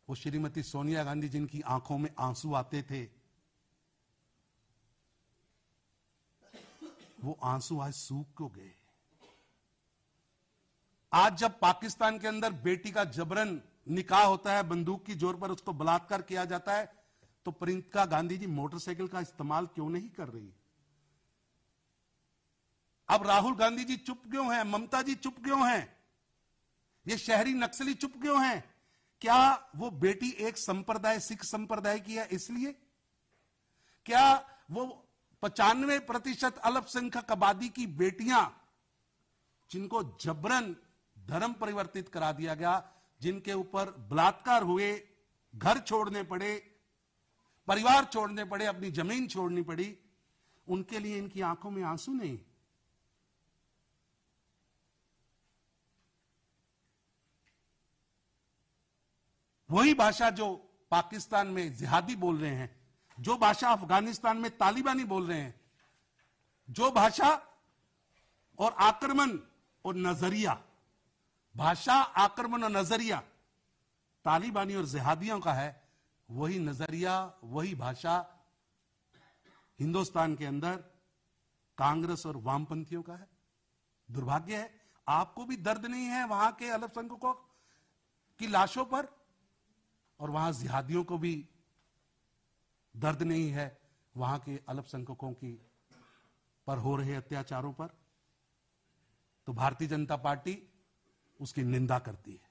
वो श्रीमती सोनिया गांधी जिनकी आंखों में आंसू आते थे, वो आंसू आज सूख क्यों गए? आज जब पाकिस्तान के अंदर बेटी का जबरन निकाह होता है, बंदूक की जोर पर उसको बलात्कार किया जाता है, तो प्रियंका गांधी जी मोटरसाइकिल का इस्तेमाल क्यों नहीं कर रही? अब राहुल गांधी जी चुप क्यों हैं? ममता जी चुप क्यों हैं? ये शहरी नक्सली चुप क्यों हैं? क्या वो बेटी एक संप्रदाय, सिख संप्रदाय की है इसलिए? क्या वो 95% अल्पसंख्यक आबादी की बेटियां, जिनको जबरन धर्म परिवर्तित करा दिया गया, जिनके ऊपर बलात्कार हुए, घर छोड़ने पड़े, परिवार छोड़ने पड़े, अपनी जमीन छोड़नी पड़ी, उनके लिए इनकी आंखों में आंसू नहीं? वही भाषा जो पाकिस्तान में जिहादी बोल रहे हैं, जो भाषा अफगानिस्तान में तालिबानी बोल रहे हैं, जो भाषा और आक्रमण और नजरिया, भाषा, आक्रमण और नजरिया तालिबानी और जिहादियों का है, वही नजरिया, वही भाषा हिंदुस्तान के अंदर कांग्रेस और वामपंथियों का है। दुर्भाग्य है, आपको भी दर्द नहीं है वहां के अल्पसंख्यकों की लाशों पर, और वहां जिहादियों को भी दर्द नहीं है वहां के अल्पसंख्यकों की पर हो रहे अत्याचारों पर। तो भारतीय जनता पार्टी उसकी निंदा करती है।